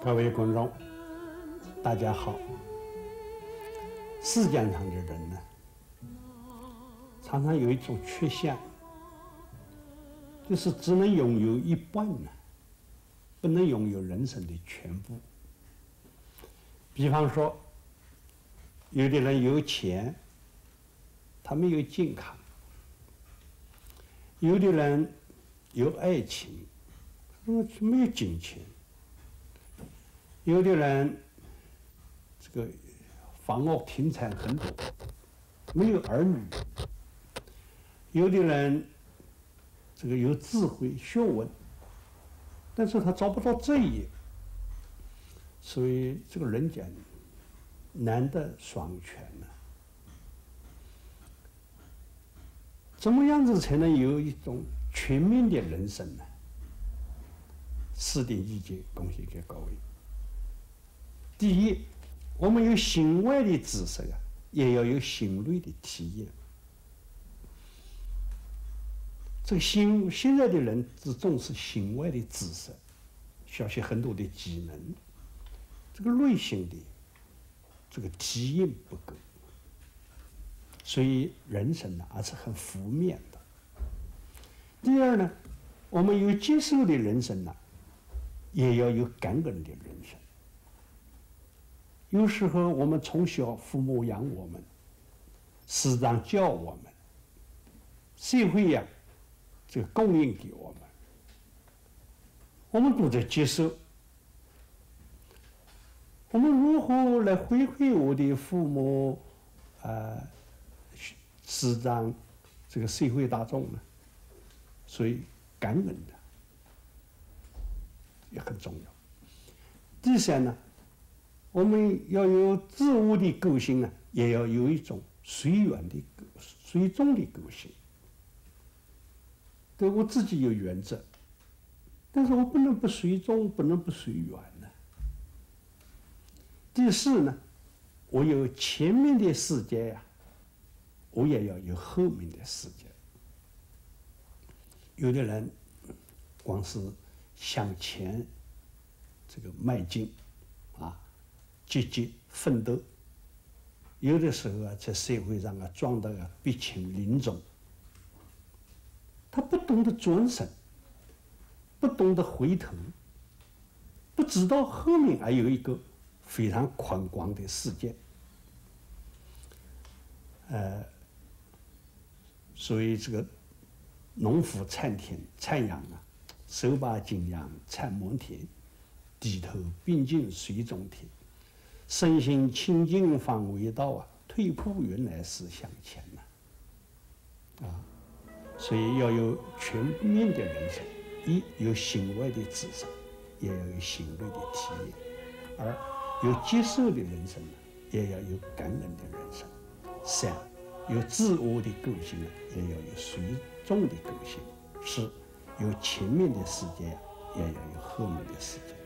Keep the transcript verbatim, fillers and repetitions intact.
各位观众，大家好。世界上的人呢，常常有一种缺陷，就是只能拥有一半呢，不能拥有人生的全部。比方说，有的人有钱，他没有健康；有的人有爱情，他没有金钱；有的人这个房屋田产很多，没有儿女；有的人这个有智慧学问，但是他找不到正业，所以这个人间难得双全呢。怎么样子才能有一种全面的人生呢？四点意见贡献给各位。第一，我们有行外的知识啊，也要有行内的体验。这个现现在的人只重视行外的知识，学习很多的技能，这个内心的这个体验不够，所以人生呢还是很负面的。第二呢，我们有接受的人生呢，也要有感恩的人生。有时候我们从小父母养我们，师长教我们，社会呀这个供应给我们，我们都在接受。我们如何来回馈我的父母、呃师长、这个社会大众呢？所以感恩的也很重要。第三呢，我们要有自我的个性呢，也要有一种随缘的、随众的个性。对我自己有原则，但是我不能不随众，不能不随缘呢。第四呢，我有前面的世界呀、啊，我也要有后面的世界。有的人光是向前这个迈进啊，积极奋斗，有的时候啊，在社会上啊撞得啊鼻青脸肿，他不懂得转身，不懂得回头，不知道后面还有一个非常宽广的世界。呃，所以这个农夫产田产羊啊，手把金羊产满田，低头并进水中田，身心清净方为道啊，退步原来是向前呐、啊。啊，所以要有全面的人生，一有行外的知识，也要有行内的体验；二有接受的人生呢，也要有感恩的人生；三有自我的个性呢，也要有随众的个性；四有前面的世界呀、啊，也要有后面的世界。